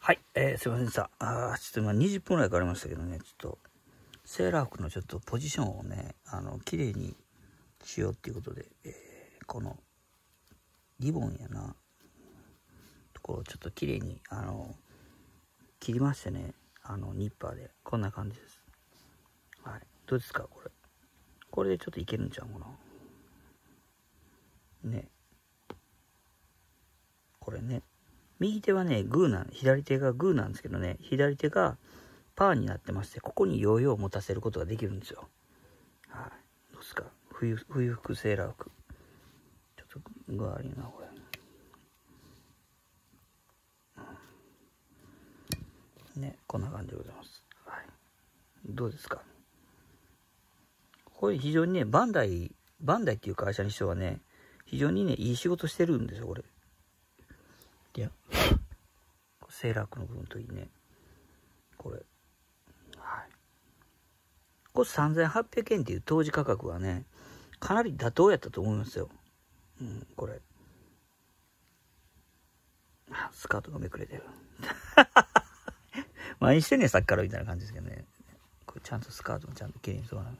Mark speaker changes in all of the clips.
Speaker 1: はい、すいませんでした。ちょっと今20分ぐらいかかりましたけどね、ちょっと、セーラー服のちょっとポジションをね、綺麗にしようっていうことで、この、リボンやな、ところをちょっと綺麗に、切りましてね、ニッパーで、こんな感じです。はい。どうですか、これ。これでちょっといけるんちゃうかな。ね。これね。右手はね、グー左手がグーなんですけどね、左手がパーになってまして、ここにヨーヨーを持たせることができるんですよ。はい。どうですか、冬服、セーラー服。ちょっと具合悪いな、これ。ね、こんな感じでございます。はい。どうですか。これ非常にね、バンダイっていう会社にしてはね、非常にね、いい仕事してるんですよ、これ。いや、セーラー服の部分といいね。これ。はい。これ3800円っていう当時価格はね、かなり妥当やったと思いますよ。うん、これ。スカートがめくれてる。何してんねん、さっきからみたいな感じですけどね。これちゃんとスカートもちゃんと綺麗にそうなの。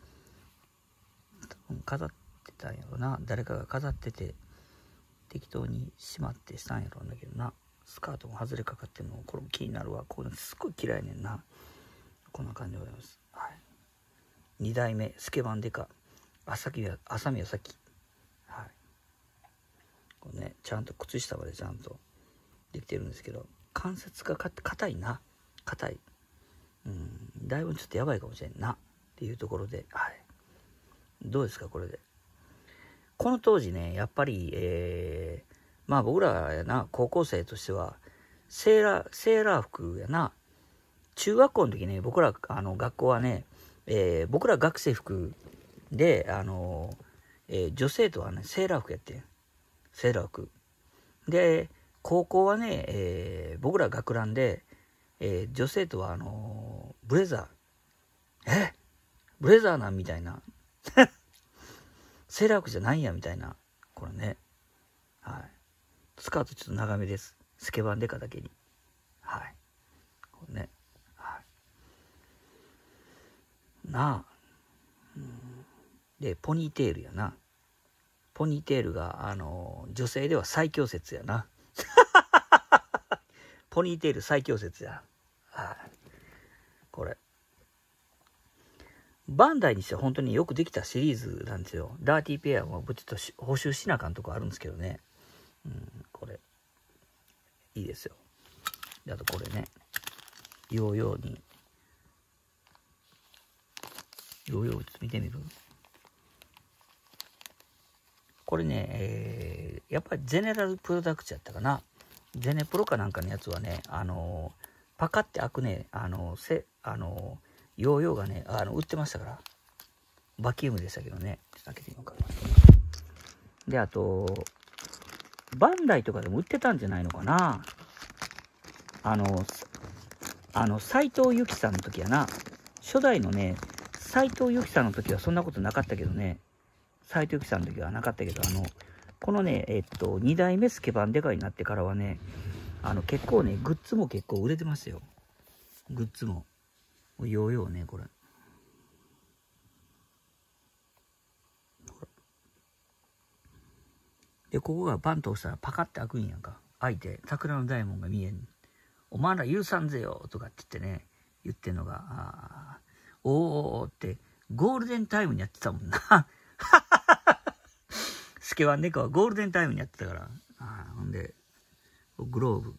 Speaker 1: 飾ってたんやろな。誰かが飾ってて、適当にしまってしたんやろうだけどな。スカートも外れかかってるの、これも気になるわ。こういうのすっごい嫌いねんな。こんな感じでございます。はい。2代目、スケバンデカ。浅見はさき。はい。これね、ちゃんと靴下までちゃんとできてるんですけど、関節が硬いな。硬い。だいぶちょっとやばいかもしれんな。っていうところで、はい。どうですか、これで。この当時ね、やっぱり、まあ僕らやな、高校生としては、セーラー服やな。中学校の時ね、僕ら、学校はね、僕ら学生服で、女生徒はね、セーラー服やってん。セーラー服。で、高校はね、僕ら学ランで、女生徒はブレザー。ブレザーなんみたいな。セーラー服じゃないんやみたいな。これね。はい。スカートちょっと長めです。スケバンデカだけに。はい。これね。はい。なあ。で、ポニーテールやな。ポニーテールが、女性では最強説やな。ポニーテール最強説や。はい。これ。バンダイにしては本当によくできたシリーズなんですよ。ダーティーペアもちょっと補修しなあかんとこあるんですけどね。これ。いいですよ。で、あとこれね。ヨーヨーちょっと見てみる。これね、やっぱりゼネラルプロダクツやったかな。ゼネプロかなんかのやつはね、パカって開くね、ヨーヨーがね、売ってましたから。バキュームでしたけどね。ちょっと開けてみようか。で、あと、バンダイとかでも売ってたんじゃないのかな。斎藤由貴さんの時やな。初代のね、斎藤由貴さんの時はそんなことなかったけどね。斎藤由貴さんの時はなかったけど、このね、2代目スケバンデカになってからはね、結構ね、グッズも結構売れてますよ。グッズも。ヨーヨーね、これ。で、ここがバンと押したらパカって開くんやんか。開いて、桜の大門が見えん。お前ら許さんぜよとかって言ってね、言ってんのが、おーって、ゴールデンタイムにやってたもんな。スケバンデカはゴールデンタイムにやってたから。ほんで、グローブ。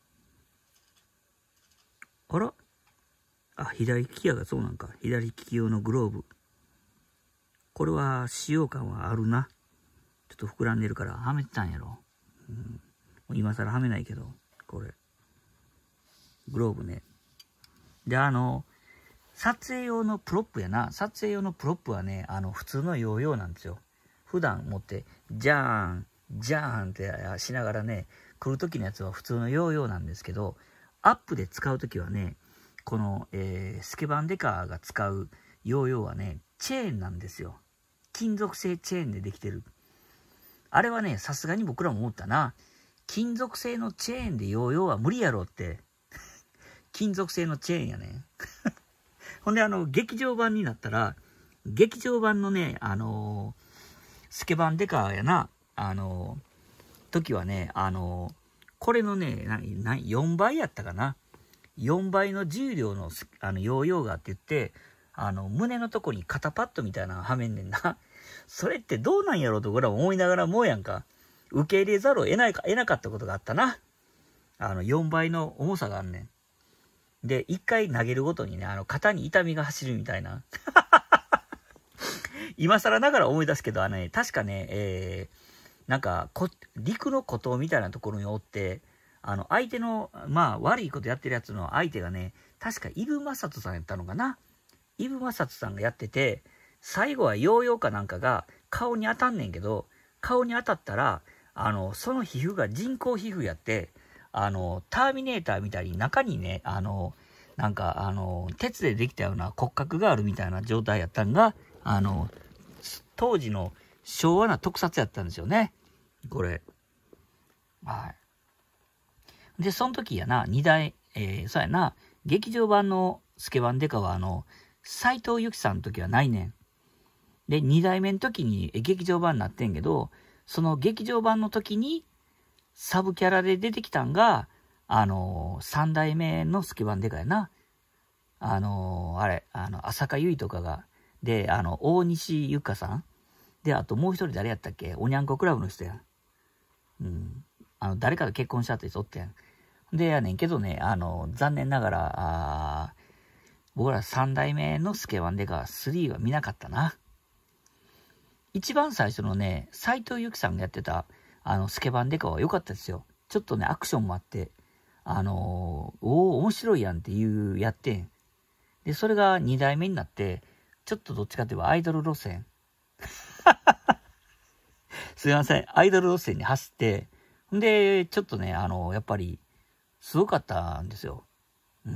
Speaker 1: あら左利きやがそうなんか。左利き用のグローブ。これは使用感はあるな。ちょっと膨らんでるからはめてたんやろ。もう今更はめないけど、これ。グローブね。で、撮影用のプロップやな。撮影用のプロップはね、普通のヨーヨーなんですよ。普段持って、ジャーン、ジャーンってしながらね、来る時のやつは普通のヨーヨーなんですけど、アップで使う時はね、この、スケバンデカが使うヨーヨーはね、チェーンなんですよ。金属製チェーンでできてる。あれはね、さすがに僕らも思ったな。金属製のチェーンでヨーヨーは無理やろって。 金属製のチェーンやね。ほんで劇場版になったら、劇場版のね、スケバンデカやな、時はね、これのね、4倍やったかな。4倍の重量のヨーヨーがって言って、胸のとこに肩パッドみたいなのはめんねんな。それってどうなんやろうと、これは思いながらもうやんか。受け入れざるを得なかったことがあったな。4倍の重さがあんねん。で、1回投げるごとにね、肩に痛みが走るみたいな。今更ながら思い出すけど、確かね、なんか、陸の孤島みたいなところにおって、相手の、まあ、悪いことやってるやつの相手がね、確かイブ・マサトさんやったのかな。イブ・マサトさんがやってて、最後はヨーヨーかなんかが顔に当たんねんけど、顔に当たったら、その皮膚が人工皮膚やって、ターミネーターみたいに中にね、なんか、鉄でできたような骨格があるみたいな状態やったんが、当時の昭和な特撮やったんですよね。これ。はい。で、その時やな、そうやな、劇場版のスケバンデカは、斎藤由貴さんの時はないねん。で、2代目の時に劇場版になってんけど、その劇場版の時に、サブキャラで出てきたんが、3代目のスケバンデカやな。浅香唯とかが、で、大西ゆかさん。で、あともう一人誰やったっけ？おにゃんこクラブの人やん。うん。誰かと結婚したって人おってやん。で、やねんけどね、残念ながら、僕ら3代目のスケバンデカ3は見なかったな。一番最初のね、斎藤由貴さんがやってた、スケバンデカは良かったですよ。ちょっとね、アクションもあって、面白いやんっていうやってん。で、それが2代目になって、ちょっとどっちかといえばアイドル路線。すいません。アイドル路線に走って、んで、ちょっとね、やっぱり、すごかったんですよ。うん。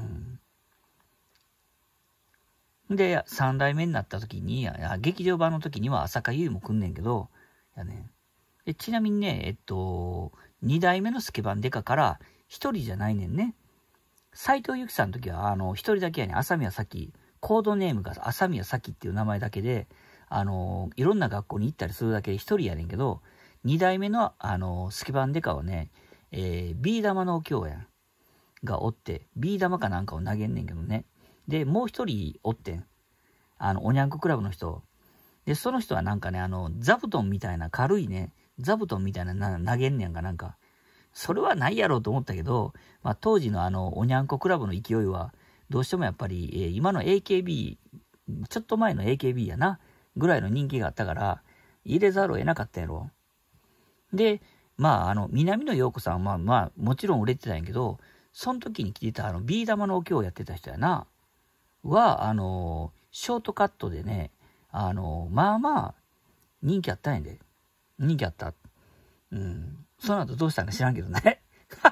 Speaker 1: で、3代目になった時に、劇場版の時には浅香唯も来んねんけど、やねん。で、ちなみにね、2代目のスケバンデカから1人じゃないねんね。斎藤由貴さんの時は、1人だけやねん。朝宮咲。コードネームが朝宮咲っていう名前だけで、いろんな学校に行ったりするだけで1人やねんけど、2代目の、スケバンデカはね、ビー玉のお経やん。がおって、ビー玉かなんかを投げんねんけどね。で、もう一人おってん。おにゃんこクラブの人。で、その人はなんかね、座布団みたいな軽いね、座布団みたいな投げんねんかなんか。それはないやろうと思ったけど、まあ当時のおにゃんこクラブの勢いは、どうしてもやっぱり、今の AKB、ちょっと前の AKB やな、ぐらいの人気があったから、入れざるを得なかったやろ。で、まあ南野陽子さんはまあもちろん売れてたんやけど、その時に着てたビー玉のお経をやってた人やな。は、ショートカットでね、まあまあ、人気あったんやで。人気あった。うん。その後どうしたんか知らんけどね。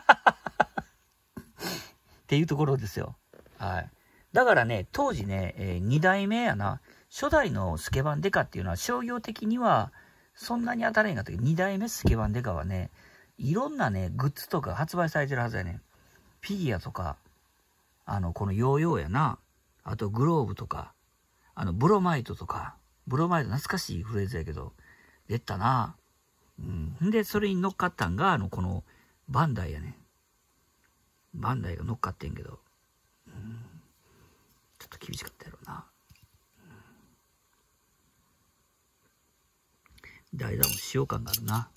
Speaker 1: っていうところですよ。はい。だからね、当時ね、2代目やな、初代のスケバンデカっていうのは商業的にはそんなに当たれんかったけど、2代目スケバンデカはね、いろんなね、グッズとか発売されてるはずやね。フィギュアとか、このヨーヨーやな。あとグローブとか、ブロマイドとか、ブロマイド懐かしいフレーズやけど、出たな。うん。で、それに乗っかったんが、この、バンダイやね。バンダイが乗っかってんけど、ちょっと厳しかったやろな。代打も使用感があるな。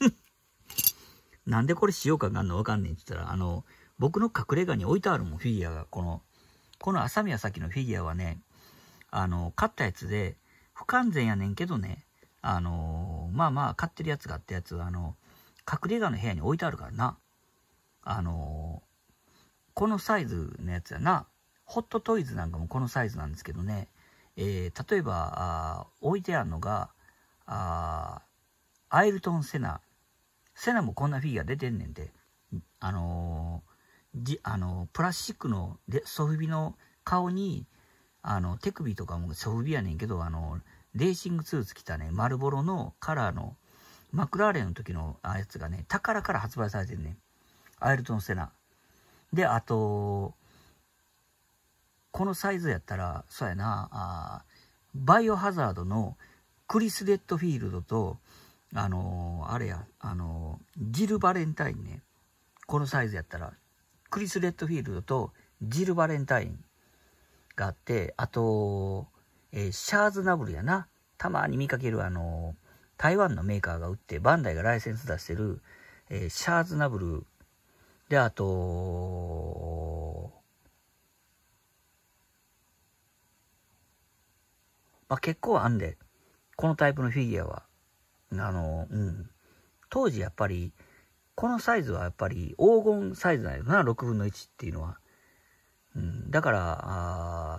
Speaker 1: なんでこれ使用感があるのわかんねえって言ったら、僕の隠れ家に置いてあるもん、フィギュアが。この朝宮咲のフィギュアはね、買ったやつで、不完全やねんけどね、まあまあ、買ってるやつがあったやつは、隠れ家の部屋に置いてあるからな。このサイズのやつやな。ホットトイズなんかもこのサイズなんですけどね、例えば、置いてあるのが、アイルトン・セナ。セナもこんなフィギュア出てんねんて。プラスチックのソフビの顔に、手首とかもソフビやねんけど、レーシングスーツ着たね、丸ボロのカラーの、マクラーレンの時のやつがね、宝から発売されてんねん。アイルトン・セナ。で、あと、 このサイズやったら、そうやな、バイオハザードのクリス・レッドフィールドと、あれや、ジル・バレンタインね。このサイズやったら、クリス・レッドフィールドとジル・バレンタインがあって、あと、シャーズナブルやな。たまに見かける台湾のメーカーが売って、バンダイがライセンス出してる、シャーズナブル。で、あと、まあ、結構あんで、このタイプのフィギュアは。当時やっぱり、このサイズはやっぱり黄金サイズなんよな、6分の1っていうのは。だから、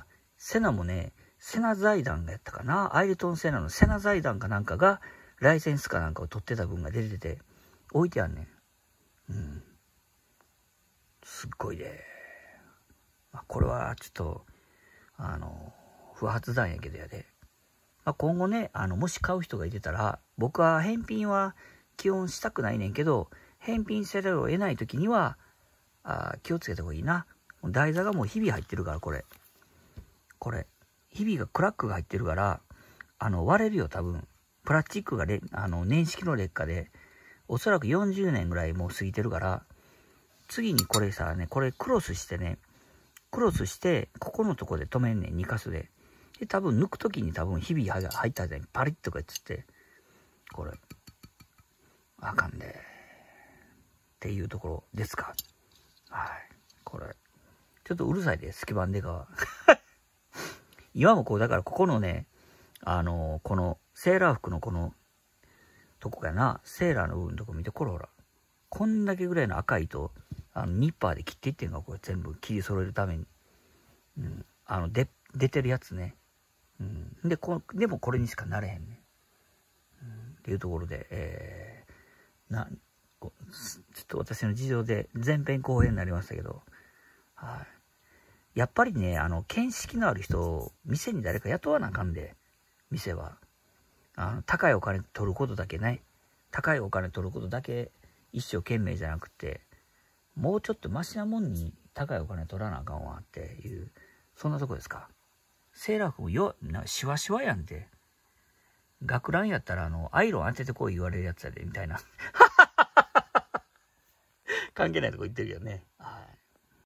Speaker 1: セナもね、セナ財団がやったかな、アイルトン・セナのセナ財団かなんかが、ライセンスかなんかを取ってた分が出てて、置いてあんねん。すっごいで。まあ、これはちょっと、不発弾やけどやで。まあ、今後ね、もし買う人がいてたら、僕は返品は基本したくないねんけど、返品せざるを得ない時には、気をつけた方がいいな。台座がもうひび入ってるから、これ。ひびがクラックが入ってるから、割れるよ、多分。プラスチックが年式の劣化で、おそらく40年ぐらいもう過ぎてるから、次にこれさ、ね、これクロスして、ここのとこで止めんねん、2カ所で。で、多分抜くときに多分ひびが入ったじゃん、パリッとかつって、これ、あかんで。っていうところですか。はい。これ、ちょっとうるさいで、スケバンデカは。今もこう、だからここのね、この、セーラー服のこの、とこやな、セーラーの部分のとこ見て、これほら。こんだけぐらいの赤い糸、ニッパーで切っていってんの、これ全部切り揃えるために。出てるやつね。でもこれにしかなれへんね。っていうところで、ちょっと私の事情で前編後編になりましたけど、はい。やっぱりね、見識のある人、店に誰か雇わなあかんで、店は。高いお金取ることだけね。高いお金取ることだけ一生懸命じゃなくて、もうちょっとマシなもんに高いお金取らなあかんわっていう、そんなとこですか。セーラー服もシワシワやんて。学ランやったらアイロン当ててこい言われるやつやで、みたいな。関係ないとこ言ってるけどね。